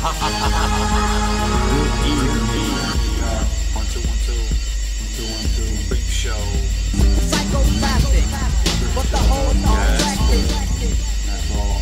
Freak show. Psychopathic, but the whole attractive. That's all.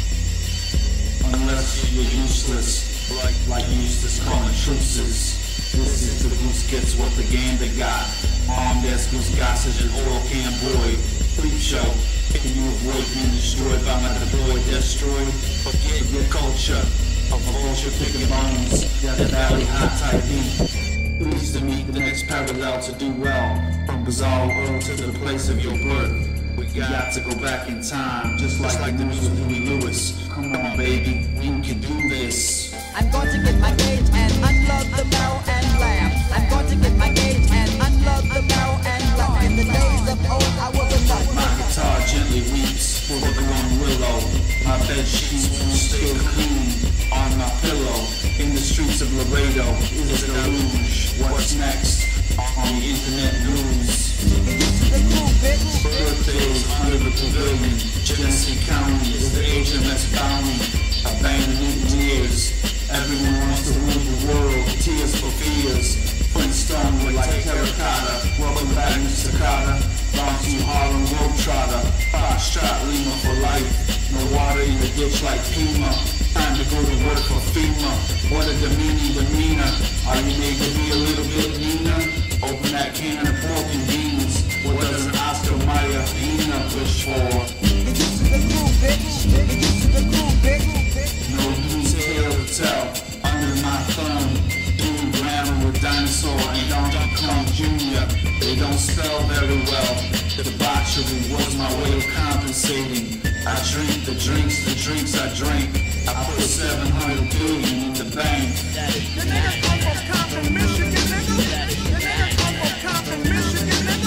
Unless you're useless, like useless calling truces. This is the goose gets what the gander got. Armed as goose got such an oil can boy. Freak show. Can you avoid being destroyed by my deployed destroyed? Forget your culture. A vulture picking bones. Death Valley hot type beat. Pleased to meet the next parallel to do well. From bizarre world to the place of your birth. We got to go back in time, just like the news with Huey Lewis. Come on, baby, you can do this. I'm going to get my gauge and unload the barrel and laugh. I'm going to get my gauge and unload the barrel and laugh. In the days of old, I was a nut. My guitar gently weeps for the grown willow. My bed sheets will stay clean on my pillow. In the streets of Laredo, is it a luge? What's next on the internet news? The crew, bitch. Birthdays under the pavilion. Genesee County is the HMS Bounty. Abandoned years. Everyone wants to rule the world. Tears for fears. Flintstone with like terracotta. Welcome back, Mr. Carter. Long to Harlem Globetrotter. Foxtrot Lima for life. No water in the ditch like Pima. Time to go to work for FEMA. What a demeanor. Are you making me a little bit meaner? Open that can of pork and beans. What does an Oscar Mayer Vina push for? Get used to the crew, bitch. Get used to the crew, bitch. No news tale to tell. Under my thumb. Doing grammar with Dinosaur and Donkey Kong Jr. They don't spell very well. Debauchery was my way of compensating. I drink the drinks I drank. I put 700 billion in the bank. The nigga come from Compton, Michigan, nigga. The nigga come from Compton, Michigan, nigga.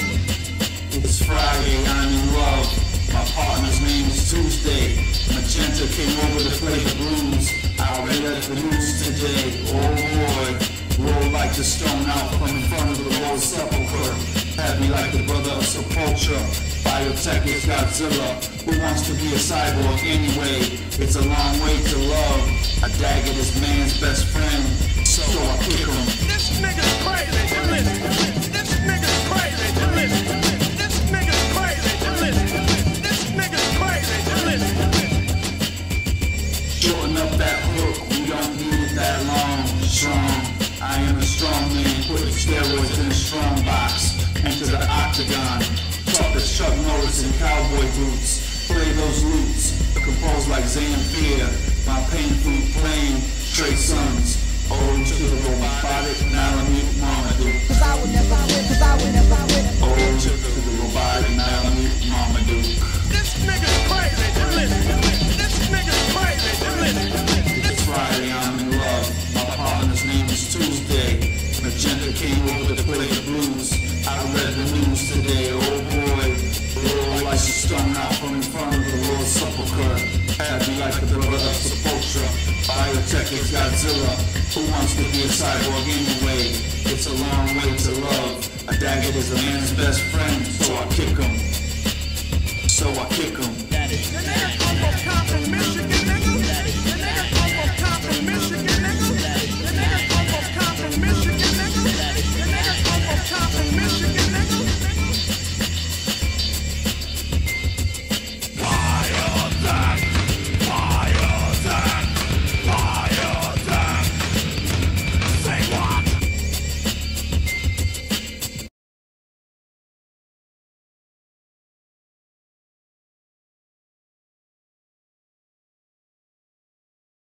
It's Friday, I'm in love. My partner's name is Tuesday. Magenta came over to play the blues. I read the news today. Oh boy, roll like the stone out from in front of the Lord Sepulchre. Had me like the brother of Sepultura. Biotech is Godzilla. Who wants to be a cyborg anyway? It's a long way to love. A dagger is man's best friend. So I kick him. This nigga's crazy, you listen. This nigga's crazy, you listen. This nigga's crazy, you listen. This nigga's crazy, you listen. Shorten up that hook, we don't need it that long. Strong, I am a strong man. Put the steroids in a strong box. Enter the octagon. Tough as Chuck Norris in cowboy boots. Play those loops, composed like Zamfir. My pain flute playing, Trey Sons. Ode to the robotic, Malamute Marmaduke. Cause I would never quit, cause I would never quit. Ode to the robotic, Malamute Marmaduke. This nigga's crazy, you listen. This nigga's crazy, you listen. It's Friday, I'm in love. My partner's name is Tuesday. Magenta came over to play the blues. I read the news today, oh boy. Roll like a stone out from in front of the Lord Sepulchre. Had me like the brother of Sepultura. Biotech is Godzilla. Who wants to be a cyborg anyway? It's a long way to love. A dagger is a man's best friend, so I